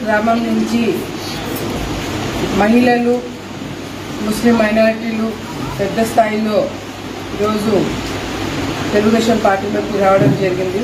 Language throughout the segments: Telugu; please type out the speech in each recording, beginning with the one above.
గ్రామం నుంచి మహిళలు ముస్లిం మైనారిటీలు పెద్ద స్థాయిలో ఈరోజు తెలుగుదేశం పార్టీలోకి రావడం జరిగింది.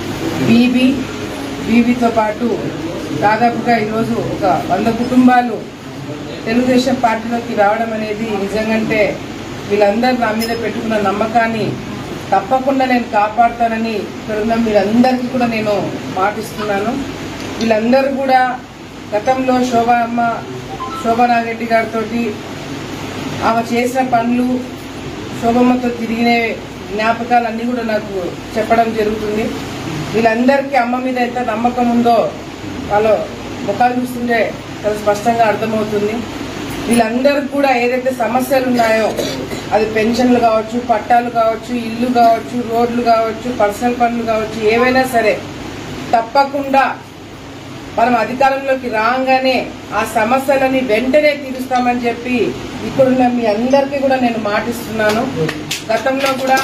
బీబీతో పాటు దాదాపుగా ఈరోజు ఒక 100 కుటుంబాలు తెలుగుదేశం పార్టీలోకి రావడం అనేది నిజంగానే వీళ్ళందరూ నా మీద పెట్టుకున్న నమ్మకాన్ని తప్పకుండా నేను కాపాడుతానని ఇక్కడున్న మీరందరికీ కూడా నేను మాటిస్తున్నాను. వీళ్ళందరూ కూడా గతంలో శోభానారెడ్డి గారితో ఆమె చేసిన పనులు, శోభమ్మతో తిరిగిన జ్ఞాపకాలన్నీ కూడా నాకు చెప్పడం జరుగుతుంది. వీళ్ళందరికీ అమ్మ మీద ఎంత నమ్మకం ఉందో వాళ్ళ ముఖాలు చూస్తుంటే చాలా స్పష్టంగా అర్థమవుతుంది. వీళ్ళందరికీ కూడా ఏదైతే సమస్యలు ఉన్నాయో అది పెన్షన్లు కావచ్చు, పట్టాలు కావచ్చు, ఇల్లు కావచ్చు, రోడ్లు కావచ్చు, పర్సనల్ పనులు కావచ్చు, ఏవైనా సరే తప్పకుండా మనం అధికారంలోకి రాగానే ఆ సమస్యలని వెంటనే తీరుస్తామని చెప్పి ఇక్కడున్న మీ అందరికీ కూడా నేను మాటిస్తున్నాను. గతంలో కూడా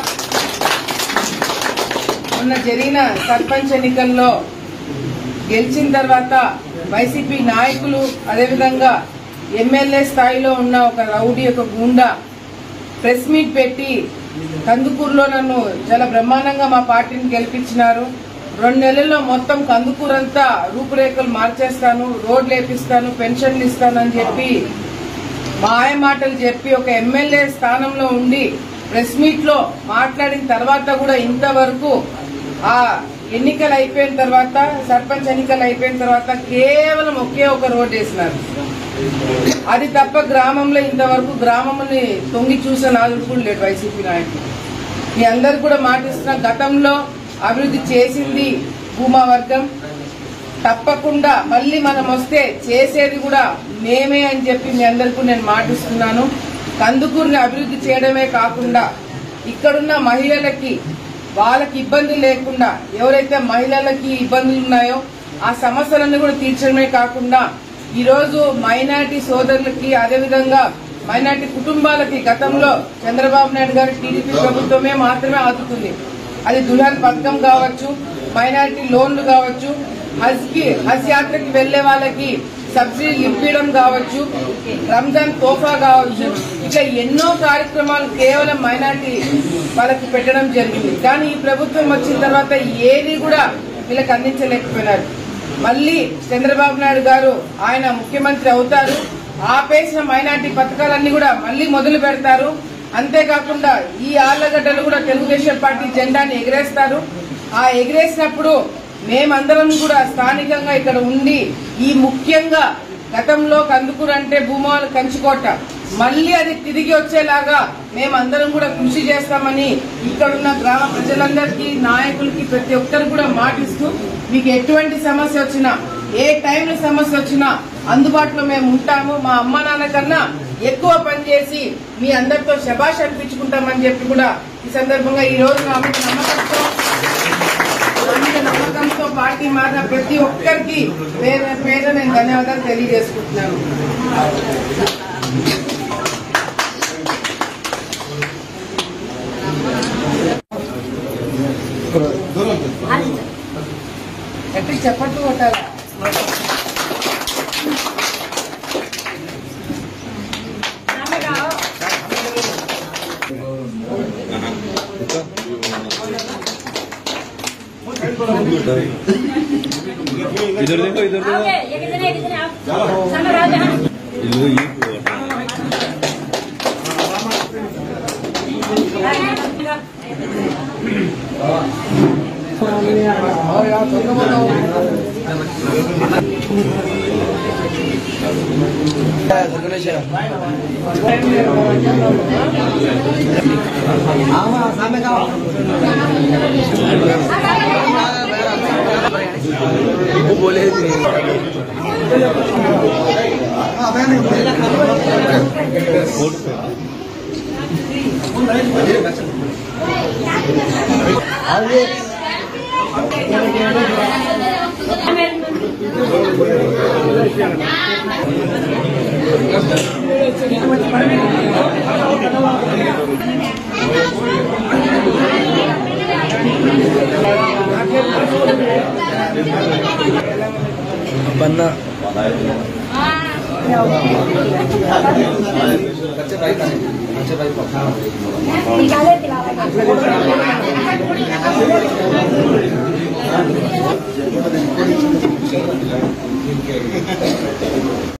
మొన్న జరిగిన సర్పంచ్ ఎన్నికల్లో గెలిచిన తర్వాత వైసీపీ నాయకులు అదేవిధంగా ఎమ్మెల్యే స్థాయిలో ఉన్న ఒక రౌడీ, ఒక గూండా ప్రెస్ మీట్ పెట్టి కందుకూరులో నన్ను చాలా బ్రహ్మాండంగా మా పార్టీని గెలిపించినారు. 2 నెలల్లో మొత్తం కందుకూరంతా రూపురేఖలు మార్చేస్తాను, రోడ్లు వేపిస్తాను, పెన్షన్లు ఇస్తానని చెప్పి మాయ మాటలు చెప్పి ఒక ఎమ్మెల్యే స్థానంలో ఉండి ప్రెస్ మీట్ లో మాట్లాడిన తర్వాత కూడా ఇంతవరకు ఆ ఎన్నికలు అయిపోయిన తర్వాత, సర్పంచ్ ఎన్నికలు అయిపోయిన తర్వాత కేవలం ఒకే ఒక రోడ్ వేసినారు. అది తప్ప గ్రామంలో ఇంతవరకు గ్రామంని తొంగి చూసే నాదుడు కూడా లేడు వైసీపీ నాయకులు. మీ అందరు కూడా మాటిస్తున్న గతంలో అభివృద్ధి చేసింది భూమా వర్గం. తప్పకుండా మళ్లీ మనం వస్తే చేసేది కూడా మేమే అని చెప్పి మీ అందరికీ నేను మాటిస్తున్నాను. కందుకూరుని అభివృద్ధి చేయడమే కాకుండా ఇక్కడున్న మహిళలకి వాళ్ళకి ఇబ్బందులు లేకుండా, ఎవరైతే మహిళలకి ఇబ్బందులు ఉన్నాయో ఆ సమస్యలన్నీ కూడా తీర్చడమే కాకుండా ఈరోజు మైనార్టీ సోదరులకి అదేవిధంగా మైనార్టీ కుటుంబాలకి గతంలో చంద్రబాబు నాయుడు గారి టీడీపీ ప్రభుత్వమే మాత్రమే ఆదుతుంది. అది దుల్హన్ పథకం కావచ్చు, మైనార్టీ లోన్లు కావచ్చు, హజ్ యాత్రకి వెళ్లే వాళ్ళకి సబ్సిడీలు ఇప్పించడం కావచ్చు, రంజాన్ తోఫా కావచ్చు, ఇట్లా ఎన్నో కార్యక్రమాలు కేవలం మైనార్టీ వాళ్ళకి పెట్టడం జరిగింది. కానీ ఈ ప్రభుత్వం వచ్చిన తర్వాత ఏది కూడా వీళ్ళకి అందించలేకపోయినారు. మళ్లీ చంద్రబాబు నాయుడు గారు ఆయన ముఖ్యమంత్రి అవుతారు, ఆపేసిన మైనార్టీ పథకాలన్నీ కూడా మళ్లీ మొదలు పెడతారు. అంతేకాకుండా ఈ ఆళ్లగడ్డలు కూడా తెలుగుదేశం పార్టీ జెండాని ఎగరేస్తారు. ఆ ఎగరేసినప్పుడు మేమందరం కూడా స్థానికంగా ఇక్కడ ఉండి ఈ ముఖ్యంగా గతంలో కందుకూరు అంటే భూమాలు కంచుకోట, మళ్లీ అది తిరిగి వచ్చేలాగా మేమందరం కూడా కృషి చేస్తామని ఇక్కడున్న గ్రామ ప్రజలందరికీ, నాయకులకి, ప్రతి ఒక్కరు కూడా మాటిస్తూ మీకు ఎటువంటి సమస్య వచ్చినా, ఏ టైంలో సమస్య వచ్చినా అందుబాటులో మేము ఉంటాము. మా అమ్మ నాన్న కన్నా ఎక్కువ పనిచేసి మీ అందరితో శభాష్ అనిపించుకుంటామని చెప్పి కూడా ఈ సందర్భంగా ఈ రోజు నా మీద నమ్మకంతో పార్టీ మారిన ప్రతి ఒక్కరికి పేరు నేను ధన్యవాదాలు తెలియజేసుకుంటున్నాను. ఎట్టి చెప్పట్టు కొట్టాలా इधर देखो बोले बन्ना निकाले